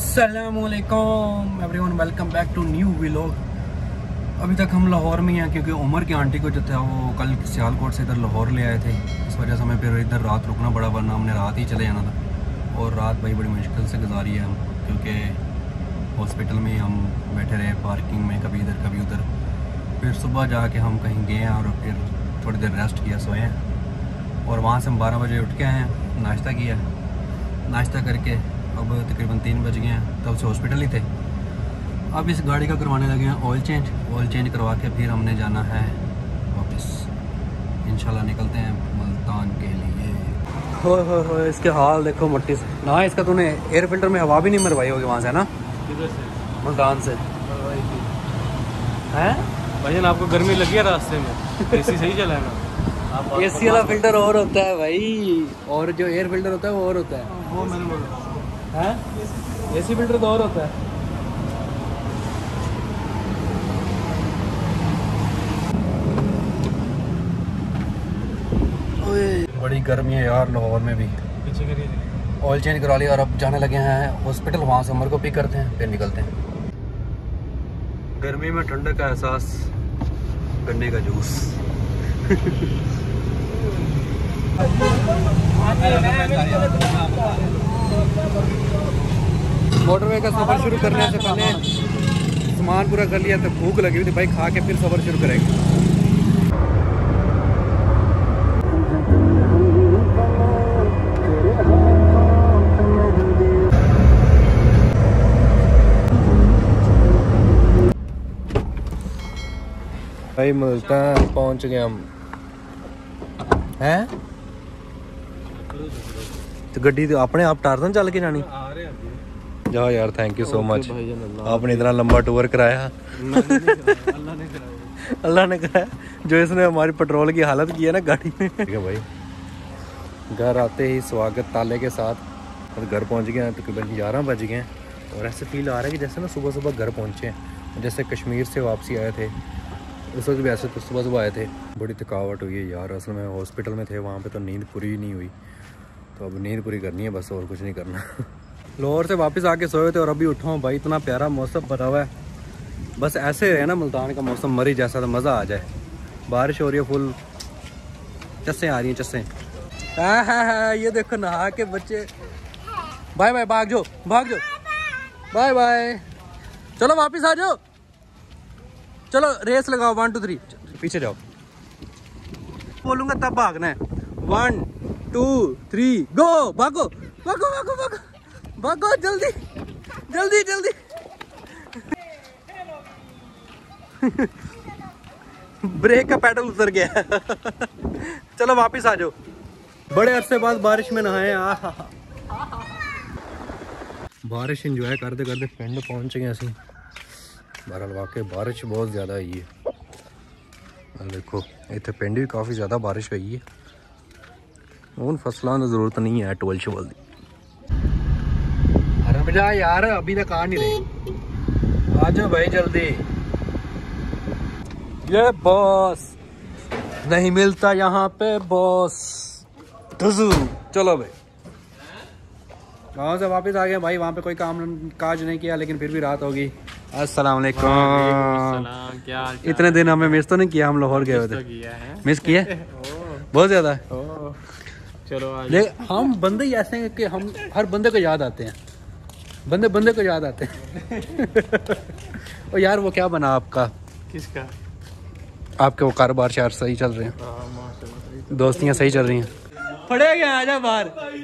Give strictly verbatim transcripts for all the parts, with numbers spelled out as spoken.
अस्सलामुअलैकुम everyone, welcome back to new vlog. अभी तक हम लाहौर में ही हैं क्योंकि उमर की आंटी को जो था वो कल सियालकोट से इधर लाहौर ले आए थे। इस वजह से हमें फिर इधर रात रुकना पड़ा, वरना हमने रात ही चले जाना था। और रात भाई बड़ी मुश्किल से गुजारी है हम, क्योंकि हॉस्पिटल में हम बैठे रहे पार्किंग में, कभी इधर कभी उधर। फिर सुबह जाके हम कहीं गए हैं और फिर थोड़ी देर रेस्ट किया, सोए हैं। और वहाँ से हम बारह बजे उठ के आए हैं, नाश्ता किया। नाश्ता करके अब तकरीबन तीन बज गए हैं, तब से हॉस्पिटल ही थे। अब इस गाड़ी का करवाने लगे हैं ऑयल चेंज। ऑयल चेंज करवा के फिर हमने जाना है वापस, इंशाल्लाह निकलते हैं मुल्तान के लिए। हो हो हो इसके हाल देखो मट्टी से ना। इसका तूने एयर फिल्टर में हवा भी नहीं मरवाई होगी वहाँ से ना? किधर से? मुल्तान से हैं भाईजान। आपको गर्मी लगी है रास्ते में? एसी सही चला है ना? एसी वाला फिल्टर और होता है भाई, और जो एयर फिल्टर होता है वो और होता है। वो मैंने बोला है एसी फिल्टर तो और होता है। बड़ी गर्मी है यार लाहौर में भी। पीछे करिए। ऑयल चेंज करा लिया और अब जाने लगे हैं हॉस्पिटल। वहाँ से उमर को पिक करते हैं, फिर निकलते हैं। गर्मी में ठंडक का एहसास, गन्ने का जूस। मोटरवे का सफ़र शुरू करने से पहले सामान पूरा कर लिया, तो भूख लगी हुई थी भाई, खा के फिर सफ़र शुरू करेंगे। भाई मुल्तान पहुंच गए हम हैं। तो गड्डी तो अपने आप टारजन चल के जानी? आ रहे हैं। जाओ यार, थैंक यू सो मच, आपने इतना लंबा टूर कराया। अल्लाह ने कराया। अल्लाह ने कराया। जो इसने हमारी पेट्रोल की हालत की है ना गाड़ी में। ठीक है भाई, घर आते ही स्वागत ताले के साथ। और घर पहुंच गए हैं, तकरीबन ग्यारह बज गए हैं। और ऐसे फील आ रहा है कि जैसे ना सुबह सुबह घर पहुंचे हैं, जैसे कश्मीर से वापसी आए थे। उस वक्त भी ऐसे तो सुबह सुबह आए थे। बड़ी थकावट हुई है यार, असल में हॉस्पिटल में थे, वहाँ पे तो नींद पूरी नहीं हुई। तो अब नींद पूरी करनी है बस, और कुछ नहीं करना। लाहौर से वापस आके सोए थे और अभी उठा हूँ भाई। इतना प्यारा मौसम बना हुआ है, बस ऐसे है ना मुल्तान का मौसम मरी जैसा, तो मज़ा आ जाए। बारिश हो रही है फुल, चस्सें आ रही हैं चस्सें। हाँ हाँ हाँ, ये देखो नहा के बच्चे। बाय बाय, भाग जाओ भाग जाओ, बाय बाय। चलो वापस आ जाओ, चलो रेस लगाओ, वन टू थ्री, पीछे जाओ। बोलूंगा तब भागना है। वन टू थ्री गो, भागो भागो भागो भागो भागो, जल्दी जल्दी जल्दी। ब्रेक का पैडल उतर गया। चलो वापस आ जाओ। बड़े अरसे बाद बारिश में नहाए। आ बारिश एंजॉय करते करते पिंड पहुंच गए असं। बहरहाल वाकई बारिश बहुत ज़्यादा हुई है। देखो इतने पिंड भी काफ़ी ज़्यादा बारिश हुई है। उन फसलों की ज़रूरत नहीं है टोल शोल की। अरे बजा यार, अभी तक आ नहीं रहे। आ जाओ भाई जल्दी। ये बॉस नहीं मिलता यहाँ पे बॉस। चलो भाई, गाँव से वापस आ गए भाई। वहाँ पे कोई काम काज नहीं किया, लेकिन फिर भी रात होगी। अस्सलाम वालेकुम। क्या इतने दिन हमें मिस तो नहीं किया? हम लाहौर गए हुए थे। मिस किया बहुत ज्यादा। चलो ले हम बंदे ही ऐसे हैं कि हम हर बंदे को याद आते हैं, बंदे बंदे को याद आते हैं। और यार वो क्या बना आपका? किसका? आपके वो कारोबार शार सही चल रहे हैं? दोस्तियाँ सही चल रही हैं? पड़े गए, आजा बाहर।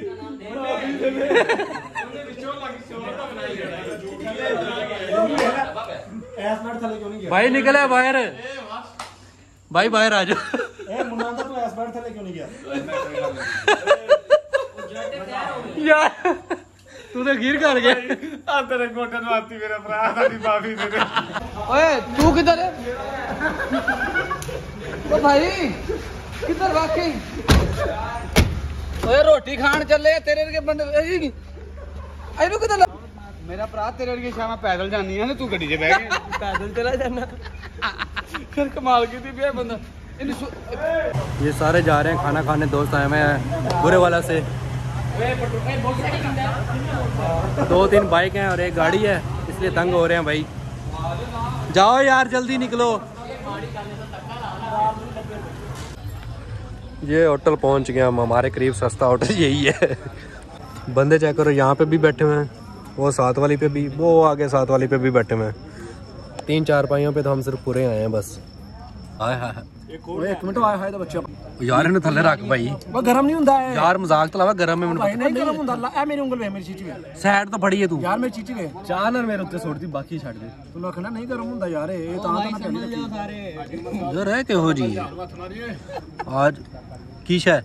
भाई निकले बाहर, भाई बाहर आ जाओ। यार तू तो गिर कर गया। तेरे गोटन मारती मेरा भरा, माफी दे दे। ओए तू किधर है? तो भाई किधर वाकई? ओए रोटी खान चले तेरे के बंदे अरे किधर? मेरा भरा तेरे वर्गी शाम पैदल जानी है ना, तू गड्डी च बह गया। पैदल चला जाना। फिर कमाल की थी बंदा। ये सारे जा रहे हैं खाना खाने, दोस्त आए हुए हैं बुरे वाला से। दो तीन बाइक हैं और एक गाड़ी है, इसलिए तंग हो रहे हैं भाई। जाओ यार जल्दी निकलो। ये होटल पहुंच गए हम, हमारे करीब सस्ता होटल यही है। बंदे चेक करो, यहाँ पे भी बैठे हुए हैं, वो साथ वाली पे भी, वो आगे साथ वाली पे भी बैठे हुए हैं। तीन चार पाइयों पे तो हम सिर्फ पूरे आए हैं बस। हाय हाय एक मिनट आया है तो बच्चा यार इन्हें थल्ले रख भाई, वो गरम नहीं हुंदा है यार मजाक तो लावा, गरम है भाई नहीं गरम हुंदा। ला मेरी उंगल वे मेरी चीची वे साइड तो फड़ी है तू यार, मेरी चीची वे चार ना मेरे उत्ते छोड़ दी, बाकी छड़ दे। तू आखना नहीं गरम हुंदा यार, ये तां तां करनी यार है किहो जी आज की शै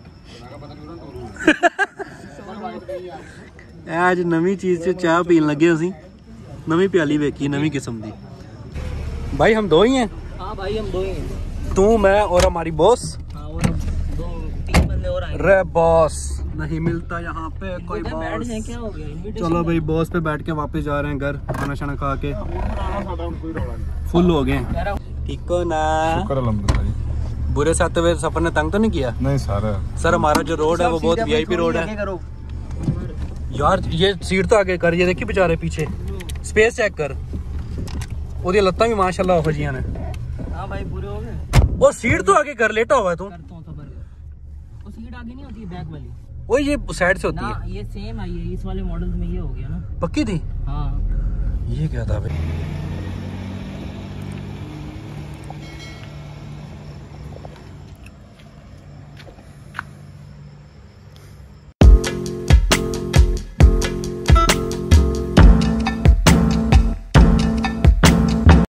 आज नवी चीज से चाह पीन लगे असी, नवी प्याली वेखी नवी किस्म दी। भाई हम दो ही हैं। हाँ भाई हम दो ही हैं, तू मैं और हमारी बॉस। हाँ और हम दो तीन बंदे और आएंगे। रे बॉस नहीं मिलता यहाँ पे कोई बैठ बॉस। जाए, क्या हो गया? इनविटेशन चलो भाई बॉस पे बैठ के वापस जा रहे हैं घर, खाना शाना खा के फुल हो गए। ठीक हो ना? बुरे से आते हुए सफर ने तंग तो नहीं किया? नहीं सर। सर हमारा जो रोड है वो बहुत वीआईपी रोड है यार। ये सीट तो आगे कर, ये देखिए बेचारे पीछे, स्पेस चेक कर, ओदी लत्तां भी माशाल्लाह हो जियां ने। हाँ भाई पूरे हो गए। वो सीट तो आगे कर, लेटा हुआ है तू। करता हूँ सबर कर। वो सीट आगे नहीं होती, बैक वाली वो ये साइड से होती ना, है। ये सेम आई है, इस वाले मॉडल में ये हो गया ना। पक्की थी? हाँ ये क्या था भाई?